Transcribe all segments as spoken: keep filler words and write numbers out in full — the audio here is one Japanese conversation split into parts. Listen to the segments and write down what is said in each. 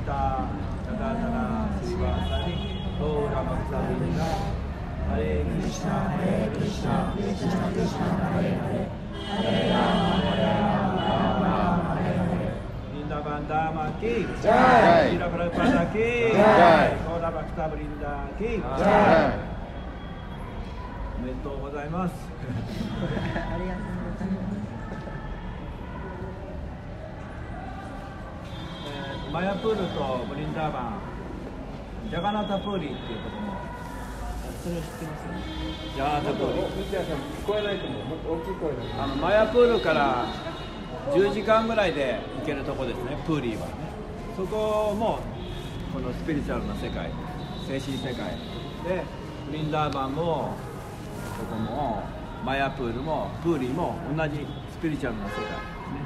Krishna Jagannatha Srivasani Gaura Bhaktavrinda Hare Krishna Hare Krishna Krishna Krishna Hare Hare Hare Rama Hare Rama Rama Rama Hare Hare Vrindavan Dhama ki Jai Srila Prabhupada ki Jai Gaura Bhaktavrinda ki Jai。おめでとうございます。ありがとうございます。マヤプールとブリンダーバン、ジャガナタプーリっていうところも、それ知ってますよね。ジャガナタプーリ。聞こえないと思う。もっと大きい声で。あのマヤプールからじゅうじかんぐらいで行けるところですね。プーリーはね。そこもこのスピリチュアルな世界、精神世界で、ブリンダーバンもここもマヤプールもプーリーも同じスピリチュアルな世界です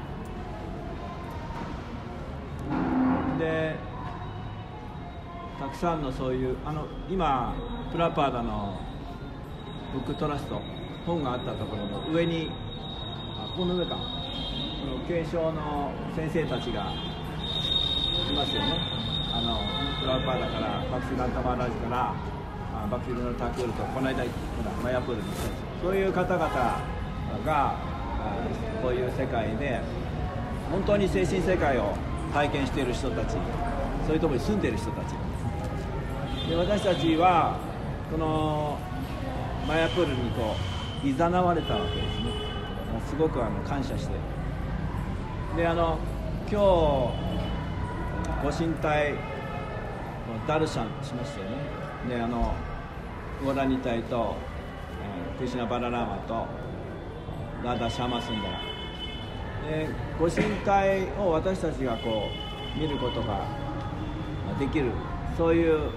ね。でたくさんのそういうあの今プラパーダのブックトラスト本があったところの上にあこの上かこの継承の先生たちがいますよね。あのプラパーダからバクシランタマーラジからバクシルのタクールとこの間マヤプールに来たそういう方々がこういう世界で本当に精神世界を体験している人たち、そういうところに住んでいる人たちで、私たちはこのマヤプールにこう誘われたわけですね。すごくあの感謝してであの今日ご神体ダルシャンしましたよね。であのゴラニタイとクリシュナ・バララーマとラダ・シャマスンダラでご神体を私たちがこう見ることができるそういう、うん、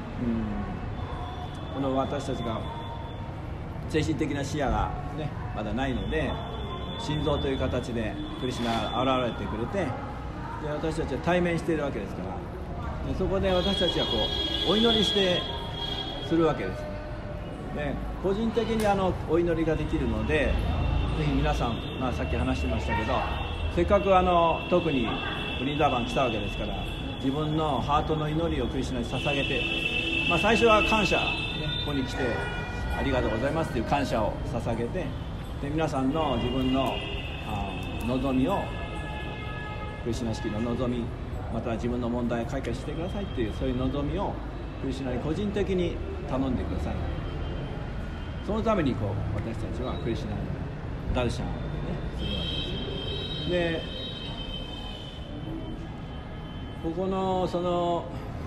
この私たちが精神的な視野が、ね、まだないので心臓という形でクリシュナが現れてくれてで私たちは対面しているわけですからでそこで私たちはこうお祈りしてするわけですで個人的にあのお祈りができるのでぜひ皆さん、まあ、さっき話してましたけどせっかくあの特にブリンダーバン来たわけですから自分のハートの祈りをクリシュナに捧げて、まあ、最初は感謝、ね、ここに来てありがとうございますという感謝を捧げてで皆さんの自分のあ望みをクリシュナ式の望みまたは自分の問題を解決してくださいというそういう望みをクリシュナに個人的に頼んでください。そのためにこう私たちはクリシュナのダルシャンを、ね、するわけです。でここのその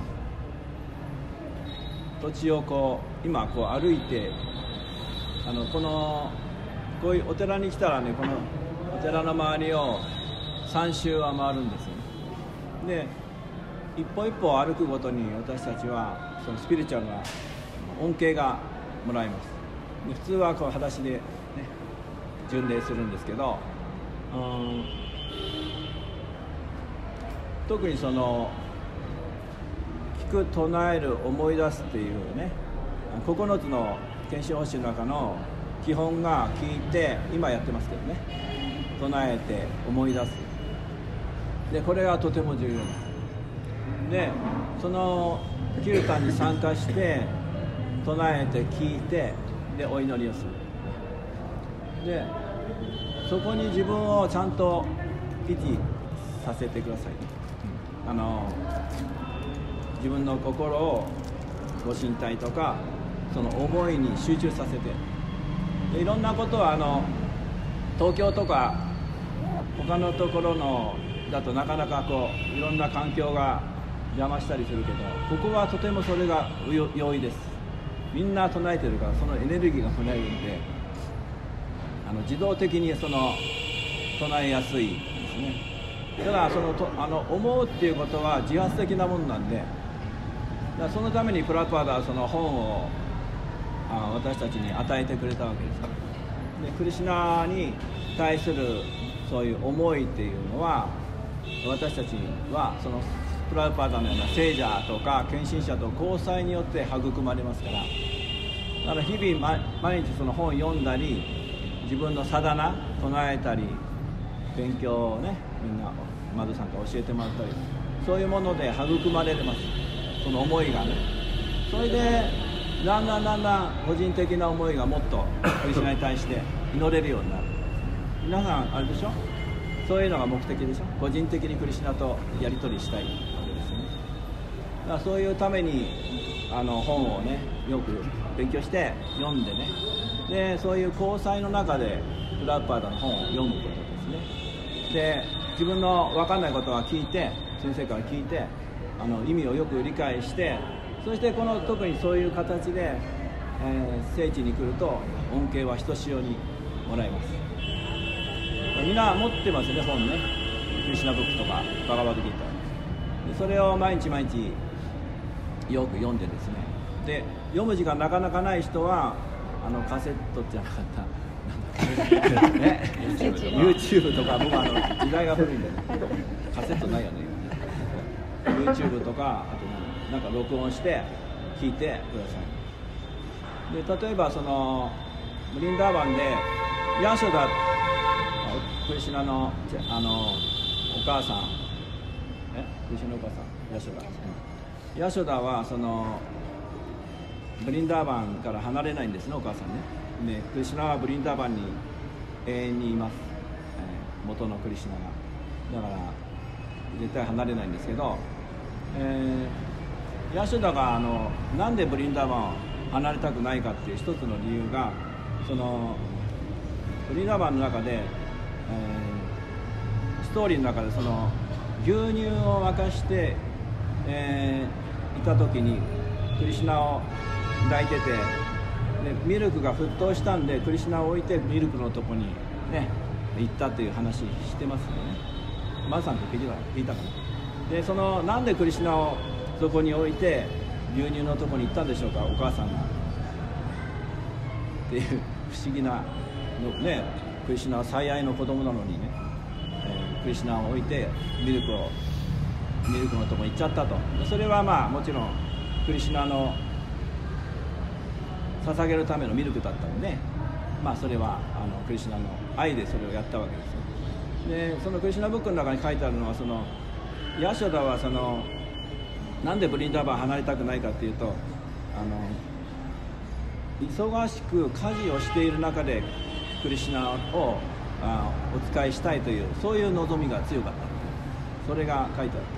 土地をこう今こう歩いてあのこのこういうお寺に来たらねこのお寺の周りをさん周は回るんですよね。で一歩一歩歩くごとに私たちはそのスピリチュアルな恩恵がもらえます。で普通はこう裸足で、ね、巡礼するんですけど、うん、特にその聞く唱える思い出すっていうねここのつの研修方針の中の基本が聞いて今やってますけどね唱えて思い出すでこれがとても重要です。でそのキルタンに参加して唱えて聞いてでお祈りをするでそこに自分をちゃんと維持させてください。あの自分の心をご神体とかその思いに集中させてでいろんなことはあの東京とか他のところのだとなかなかこういろんな環境が邪魔したりするけどここはとてもそれが容易です。みんな唱えてるからそのエネルギーがもらえるんであの自動的にその唱えやすいですね。ただそのとあの思うっていうことは自発的なものなんでだからそのためにプラパーダはその本をあ私たちに与えてくれたわけですからでクリシュナに対するそういう思いっていうのは私たちはそのプラパーダのような聖者とか献身者と交際によって育まれますからだから日々毎日その本を読んだり自分のサダナ唱えたり勉強をねみんなマドさんから教えてもらったりそういうもので育まれます、その思いがね。それでだんだんだんだん個人的な思いがもっとクリシュナに対して祈れるようになる。皆さんあれでしょ、そういうのが目的でしょ、個人的にクリシュナとやり取りしたいわけですよね。だからそういうためにあの本をねよく勉強して読んでね、でそういう交際の中でプラッパーダの本を読むことですね。で自分の分かんないことは聞いて、先生から聞いてあの意味をよく理解して、そしてこの特にそういう形で、えー、聖地に来ると恩恵はひとしおにもらえます。みんな持ってますね、本ね、クリシュナブックとかバガバッドギーター。それを毎日毎日よく読んでですね、で読む時間なかなかない人はあのカセットじゃなかったね、YouTube とか、僕はあの時代が古いんで、ね、カセットないよね、YouTube とか、あとなんか録音して聞いてください。で例えばそのブリンダーバンでヤショダ、クリシュナのあのお母さん、えクリシュナのお母さんヤショダ、ヤショダはそのブリンダーバンから離れないんですね、お母さんね。でクリシュナはブリンダーバンに永遠にいます、えー、元のクリシュナが。だから絶対離れないんですけど、えー、ヤショダがあのなんでブリンダーバンを離れたくないかっていう一つの理由が、そのブリンダーバンの中で、えー、ストーリーの中でその牛乳を沸かして、えー、いた時にクリシュナを抱いてて、でミルクが沸騰したんでクリシュナを置いてミルクのとこにね行ったっていう話してますよね。マーさんって聞いた聞いたかな。でそのなんでクリシュナをそこに置いて牛乳のとこに行ったんでしょうか、お母さんがっていう不思議なのね。クリシュナは最愛の子供なのにね、えー、クリシュナを置いてミルクをミルクのとこに行っちゃったと。それはまあもちろんクリシュナの捧げるためのミルクだったので、まあそれはあのクリシュナの愛でそれをやったわけですよ。でそのクリシュナブックの中に書いてあるのは、そのヤショダはそのなんでブリンダーバン離れたくないかっていうと、あの忙しく家事をしている中でクリシュナをあお仕えしたいという、そういう望みが強かった、それが書いてあって、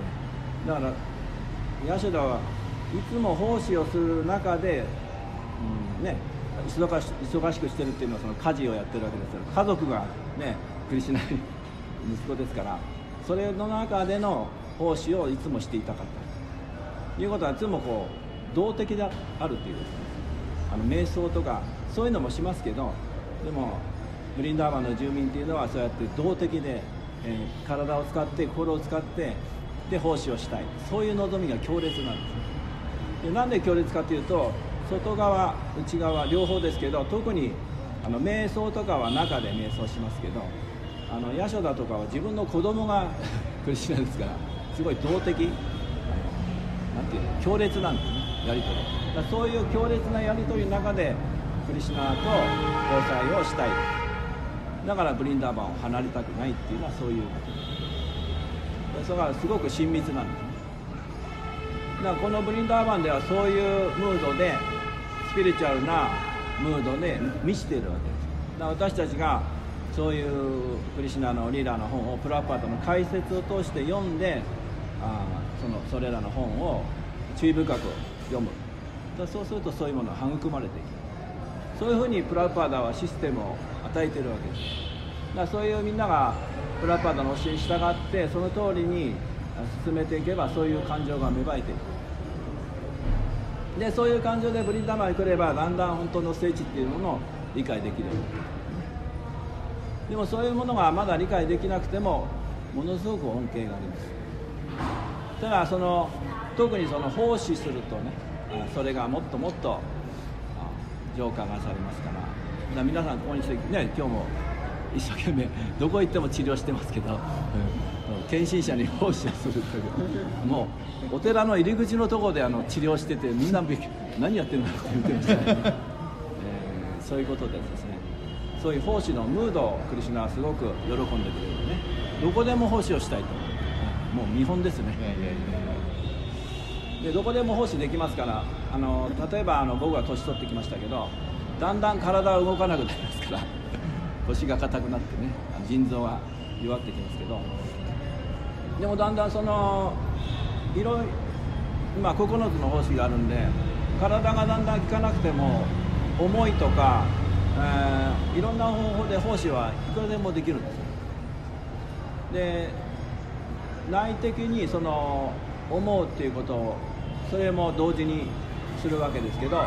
だからヤショダはいつも奉仕をする中で、うんね、忙し忙しくしてるっていうのはその家事をやってるわけですけど、家族がねクリシュナ息子ですから、それの中での奉仕をいつもしていたかったということは、いつもこう動的であるっていうですね、あの瞑想とかそういうのもしますけど、でもブリンダーバンの住民っていうのはそうやって動的で、えー、体を使って心を使ってで奉仕をしたい、そういう望みが強烈なんです。でなんで強烈かというと、外側内側両方ですけど、特にあの瞑想とかは中で瞑想しますけど、あのヤショダとかは自分の子供がクリシュナですから、すごい動的、なんていうの強烈なんですね、やり取り。だからそういう強烈なやり取りの中でクリシュナと交際をしたい、だからブリンダーバンを離れたくないっていうのはそういうことで、それがすごく親密なんですね。だからこのブリンダーバンではそういうムードでスピリチュアルなムードで満ちているわけです。だから私たちがそういうクリシュナのリーダーの本をプラッパーダの解説を通して読んで、あそのそれらの本を注意深く読む。だそうするとそういうものが育まれていく。そういうふうにプラッパーダはシステムを与えているわけです。だからそういうみんながプラッパーダの教えに従ってその通りに進めていけば、そういう感情が芽生えていく。でそういう感情でブリンダーバンに来れば、だんだん本当の聖地っていうものを理解できる。でもそういうものがまだ理解できなくてもものすごく恩恵があります。ただその特にその奉仕するとね、それがもっともっと浄化がされますから、だから皆さんここに来てね、今日も一生懸命どこ行っても治療してますけど、うん、献身者に奉仕をするという、もうお寺の入り口のところであの治療してて、みんな何やってるんだって言ってましたね、えー、そういうことでですね、そういう奉仕のムードをクリシュナはすごく喜んでくれるのでね、どこでも奉仕をしたいと、 もう見本ですね。でどこでも奉仕できますから、あの例えばあの僕は年取ってきましたけど、だんだん体は動かなくなりますから腰が硬くなってね、腎臓が弱ってきますけど、でもだんだんそのいろいろ今ここのつの奉仕があるんで、体がだんだん効かなくても思いとか、えー、いろんな方法で奉仕はいくらでもできるんですよ。で内的にその思うっていうことをそれも同時にするわけですけど、うん、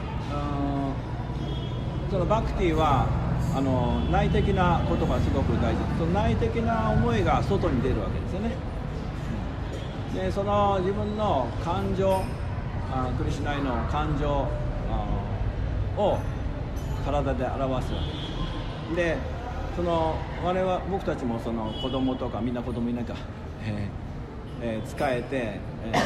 そのバクティはあの内的なことがすごく大事で、その内的な思いが外に出るわけですよね。でその自分の感情、あクリシュナイの感情を体で表すわけです。でその我々僕たちもその子供とか、みんな子供いないか、えーえー、仕えて、え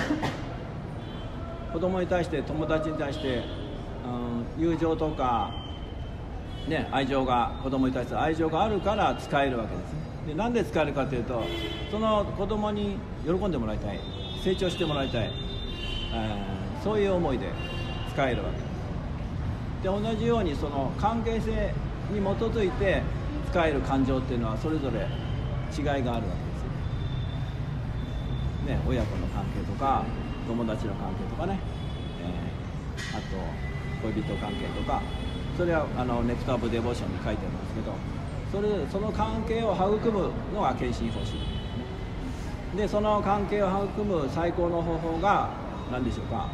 ー、子供に対して友達に対して、うん、友情とか、ね、愛情が子供に対する愛情があるから使えるわけですね。でなんで使えるかというと、その子供に喜んでもらいたい、成長してもらいたい、えー、そういう思いで使えるわけです。で同じようにその関係性に基づいて使える感情っていうのはそれぞれ違いがあるわけですよ、ね、親子の関係とか友達の関係とかね、えー、あと恋人関係とか、それはあのネクター・オブ・デボーションに書いてあるんですけど、それその関係を育むのが献身奉仕で、その関係を育む最高の方法が何でしょうか。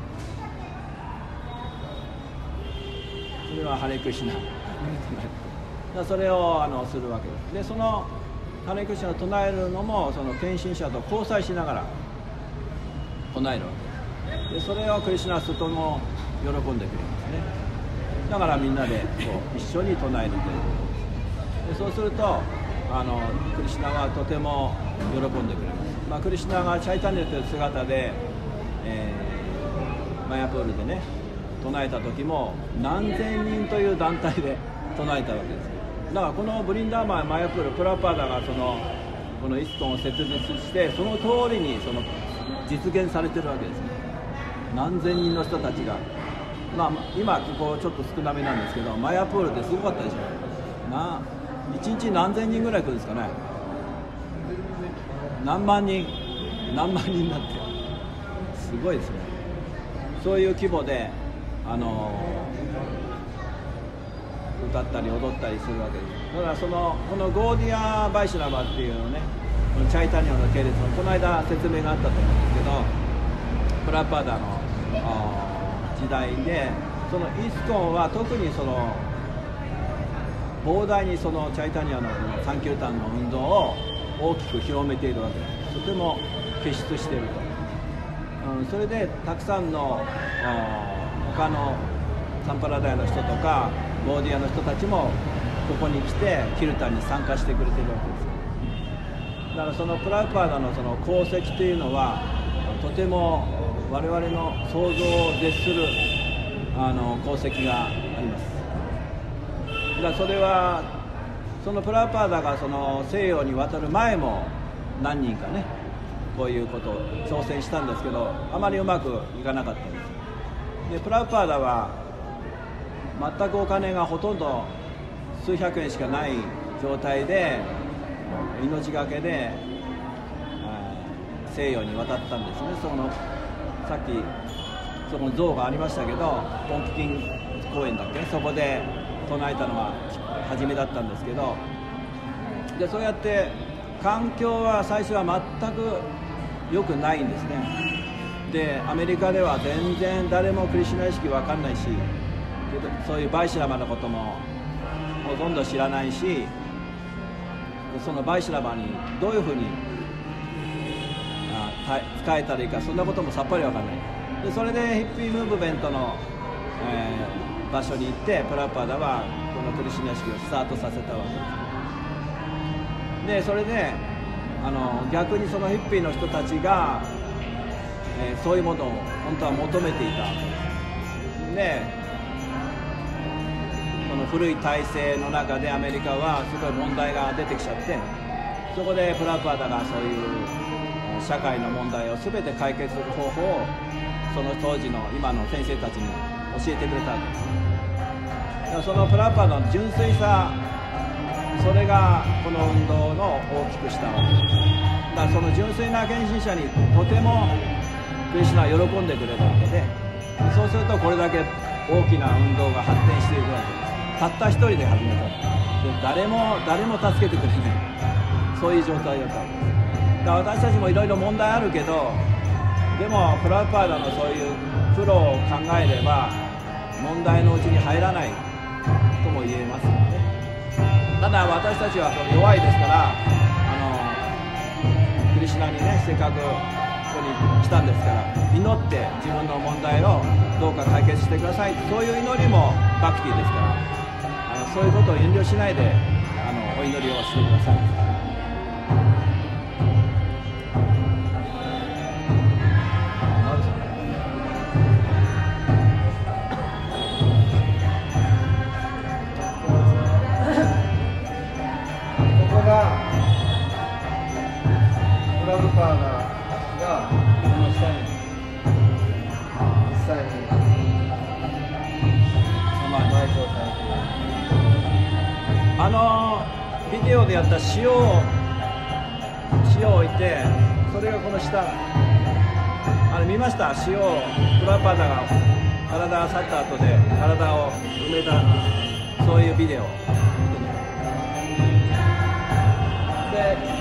それはハレクシナそれをあのするわけです。でそのハレクシナを唱えるのもその献身者と交際しながら唱えるわけです。でそれをクリシュナスとも喜んでくれますね。だからみんなでこう一緒に唱えるということです。でそうするとあのクリシュナはとても喜んでくれます。まあ、クリシュナがチャイタニアという姿で、えー、マヤプールでね唱えた時も何千人という団体で唱えたわけです。だからこのブリンダーマンマヤプールプラパーダがそのこのイスコンを設立してその通りにその実現されてるわけですね。何千人の人たちが、まあ、今ここちょっと少なめなんですけど、マヤプールってすごかったでしょ。ないちにち何千人ぐらい来るんですかね。何万人何万人になってすごいですね。そういう規模であの歌ったり踊ったりするわけです。だからそのこのゴーディア・バイシュラバっていうね、このチャイタニアの系列のこの間説明があったと思うんですけど、プラパダの時代でそのイスコンは特にその膨大にそのチャイタニアのサンキュータンの運動を大きく広めているわけです。とても結出していると、うん、それでたくさんの他のサンパラダイの人とかゴーディアの人たちもここに来てキルタンに参加してくれているわけです。だからそのプラウパーダのその功績というのはとても我々の想像を絶するあの功績があります。だからそれはそのプラウパーダがその西洋に渡る前も何人かねこういうことを挑戦したんですけど、あまりうまくいかなかったんです。でプラウパーダは全くお金がほとんど数百円しかない状態で命がけで西洋に渡ったんですね。そのさっきそこの像がありましたけど、ポンプキン公園だっけ、そこで唱えたのが初めだったんですけど、でそうやって環境は最初は全く良くないんですね。でアメリカでは全然誰もクリシュナ意識分かんないし、そういうバイシュラバのこともほとんど知らないし、そのバイシュラバにどういうふうに使えたらいいか、そんなこともさっぱり分かんない。でそれでヒッピームーブメントの、えー、場所に行ってプラパーダはこのクリシュナ意識をスタートさせたわけです。でそれであの逆にそのヒッピーの人たちが、えー、そういうものを本当は求めていたわけです。でこの古い体制の中でアメリカはすごい問題が出てきちゃって、そこでプラパーダがそういう社会の問題を全て解決する方法をその当時の今の先生たちに教えてくれたんです。だからそのプラパーの純粋さ、それがこの運動の大きくしたわけです。だからその純粋な献身者にとてもクリシュナは喜んでくれるわけで、そうするとこれだけ大きな運動が発展していくわけです。たった一人で始めた。で誰も誰も助けてくれない、そういう状態だったわけです。だから私たちもいろいろ問題あるけど、でもプラパーダのそういうプロを考えれば問題のうちに入らないとも言えますよね。ただ私たちは弱いですから、あのクリシュナにね、せっかくここに来たんですから、祈って自分の問題をどうか解決してください、そういう祈りもバクティですから、あのそういうことを遠慮しないであのお祈りをしてください。 プラブパーダがこの下に実際に埋葬されている。 あのビデオでやった塩を塩を置いて、それがこの下、あれ見ました？塩をプラパーダが体が去った後で体を埋めた、そういうビデオで、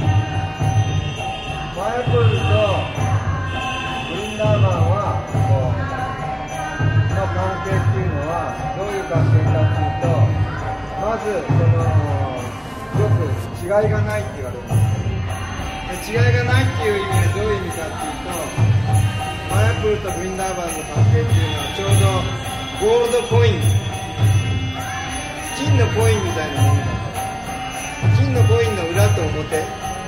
マヤプールとブリンダーマンはこうの関係っていうのはどういう関係かっていうと、まずそのよく違いがないって言われます。で違いがないっていう意味はどういう意味かっていうと、マヤプールとブリンダーマンの関係っていうのはちょうどゴールドコイン、金のコインみたいなものだった。金のコインの裏と表、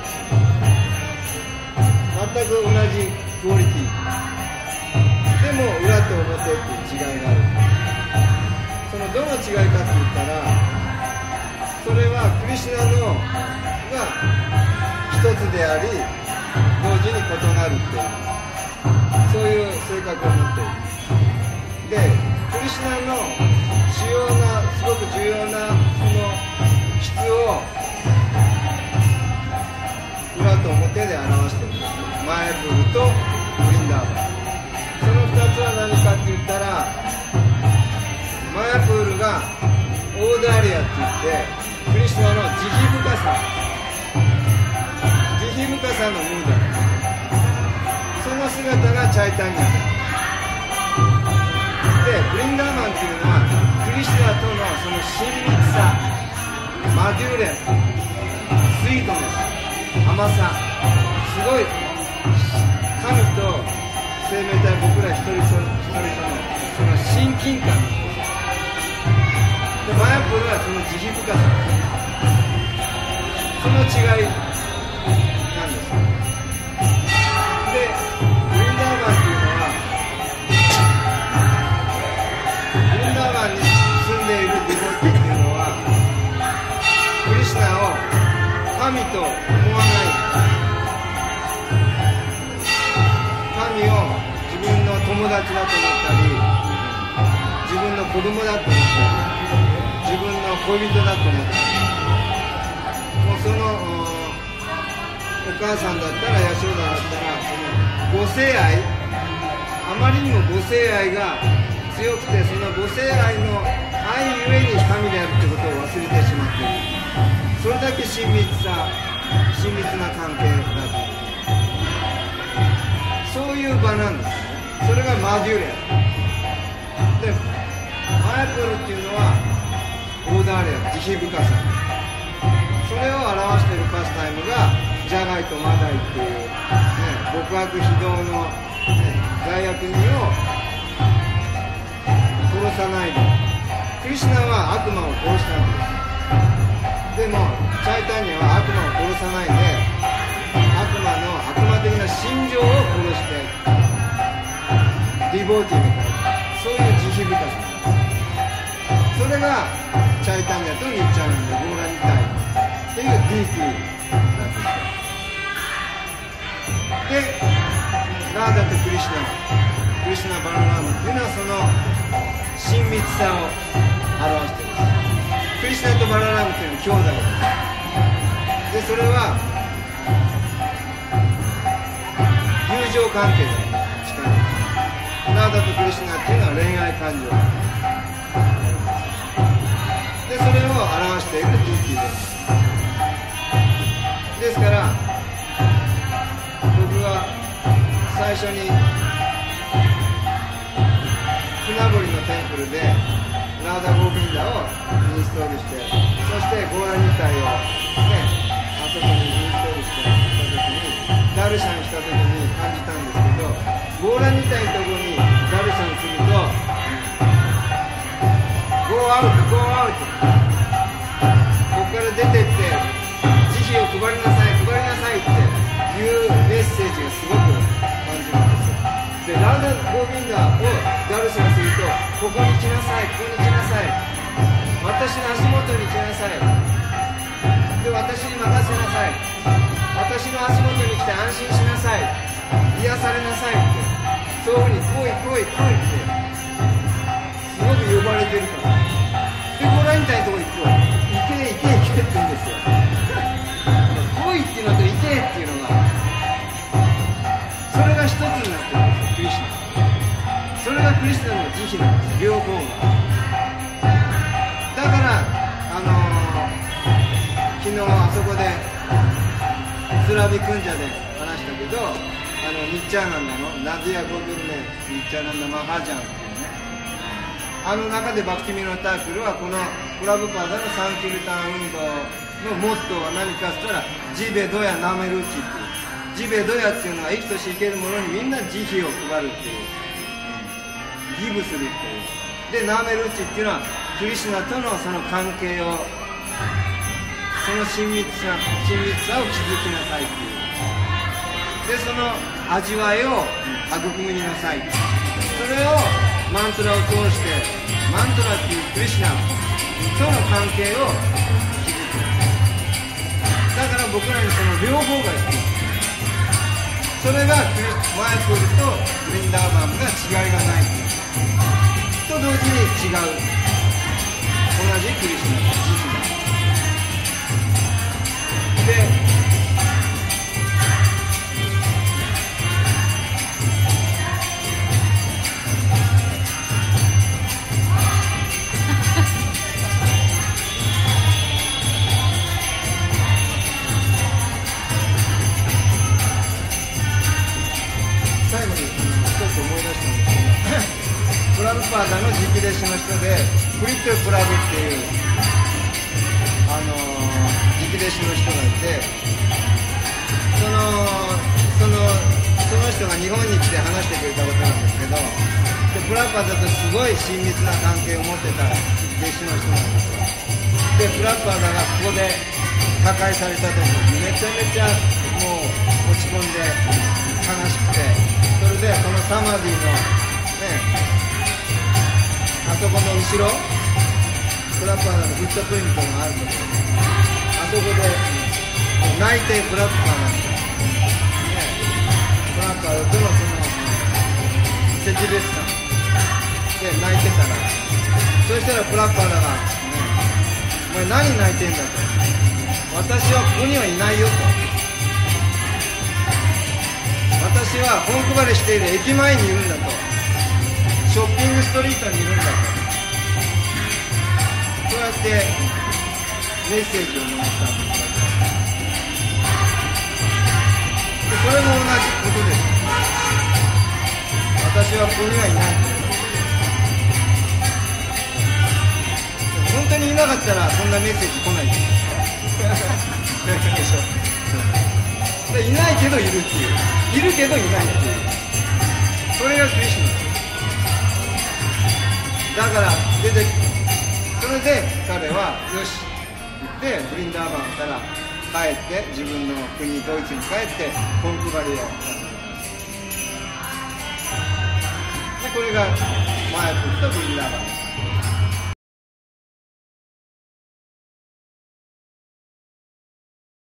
全く同じクオリティでも裏と表っていう違いがある。そのどの違いかって言ったら、それはクリシュナのが一つであり同時に異なるっていう、そういう性格を持っている。でクリシュナの主要なすごく重要なその質を裏と表で表しているんです。マヤプールとブリンダーマン、そのふたつは何かって言ったら、マヤプールがオーダーリアって言ってクリシュナの慈悲深さ、慈悲深さのムード、その姿がチャイタニアで、ブリンダーマンっていうのはクリシュナとのその親密さ、マデューレン、スイートネス、甘さ、すごい神と生命体、僕ら一人一人とのその親近感で、マヤプールはその慈悲深さ、その違いなんです。でブリンダーマンっていうのは、ブリンダーマンに住んでいるディボティっていうのはクリシュナを神と思わない、神を自分の友達だと思ったり、自分の子供だと思ったり、自分の恋人だと思ったり、もうそのお母さんだったら、ヤショーダだったら、その母性愛、あまりにも母性愛が強くて、その母性愛の愛ゆえに神であるってことを忘れてしまっている。それだけ親密さ、親密な関係だと。そういう場なんです。それがマデューレアで、マヤプールっていうのはオーダーレア、慈悲深さ、それを表しているパスタイムがジャガイとマダイっていう、ね、極悪非道の、ね、罪悪人を殺さないで、クリシュナは悪魔を殺したんです。でもチャイタニアは悪魔を殺さないで、悪魔の悪魔的な心情を殺してディボーティーに変えた、そういう慈悲深さ、それがチャイタニアとニッチャナンダゴーラニタイっていうディープなんですよ。 でラーダとクリシュナ、クリシュナ・バララーマというのはその親密さを表しています。クリシュナとバララーマというのは兄弟です。でそれは友情関係で近い。ラーダとクリシュナっていうのは恋愛感情で、それを表しているディーティーです。ですから僕は最初に船堀のテンプルでラーダ・ゴービンダをインストールして、そしてゴーラニタイを、ね、あそこにインストールしてした時にダルシャンした時に感じたんですけど、ゴーラニタイのところにダルシャンするとゴーアウトゴーアウト、ここから出てって慈悲を配りなさい配りなさいっていうメッセージがすごく感じるんですよ。でラーダ・ゴービンダをダルシャンすると、ここに来なさいここに来なさい、私の足元に来なさい、で私に任せなさい、私の足元に来て安心しなさい、癒されなさいって、そういうふうに来い来い来いってすごく呼ばれてるから。でご覧みたいなところに行くと、行け行け行けって言うんですよ。来いっていうのと行けっていうのが、それが一つになってるんですよ、クリシュナ。それがクリシュナの慈悲なんです、両方が。だからあのー、昨日あそこでスラビクンジャで話したけど、あのニッチャーナンダのナディア・ゴブルネニッチャーナンダ・マハジャンっていうね、あの中でバクティミノタークルはこのプラブパーダのサンキルタン運動のモットーは何かって言ったら、ジベドやナメルチっていう、ジベドヤっていうのは生きとし生けるものにみんな慈悲を配るっていう、ギブするっていう。でナメルチっていうのはクリシュナとのその関係を、その親密さ親密さを築きなさいっていう。でその味わいを育みなさい。それをマントラを通して、マントラっていうクリシュナとの関係を築く。だから僕らにその両方が必要。それがクリマイクルとブリンダーバンが違いがないと同時に違う、同じクリシュナの慈悲だ。で最後に一つ思い出したんですけど、プラブパーダの直弟子の人でプリットプラブっていう、あのー、直弟子の人がいて、そのそのその人が日本に来て話してくれたことなんですけど、でプラブパーダとすごい親密な関係を持ってた弟子の人なんですよ。でプラブパーダがここで破壊された時にめちゃめちゃもう落ち込んで悲しくて、それでこのサマディのね、あそこの後ろプラッパーダのフットプリントがあるところ、あそこで泣いてプラッパーなんですよ、ね、プラッパーダとのその設別感で泣いてたら、そしたらプラッパーダが、ね、お前何泣いてんだと、私はここにはいないよと、私は本配りしている駅前にいるんだと、ショッピングストリートにいるんだと、そうやってメッセージをもらったんです。でそれも同じことです。私はここにはいない。本当にいなかったらそんなメッセージ来ないですでしょ。いないけどいるっていう、いるけどいないっていう、それがクリシュナだから出て、それで彼はよしって言ってブリンダーバンから帰って自分の国ドイツに帰って本配りを始めます。でこれがマヤ君とブリンダーバン